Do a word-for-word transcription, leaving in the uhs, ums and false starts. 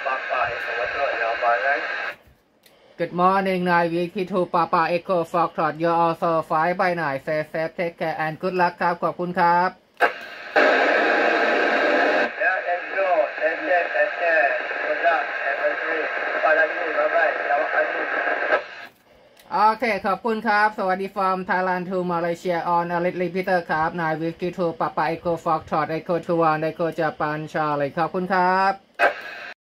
Good morning, nine V K two Papa Echo Foxtrot. You're also fly by night. Stay safe, take care, and good luck ครับขอบคุณครับโอเคขอบคุณครับสวัสดี from Thailand to Malaysia on a little repeater ครับนายวิกกี้ทูปาปา Echo Foxtrot Echo ทู วัน Echo Japan Charlie ขอบคุณครับ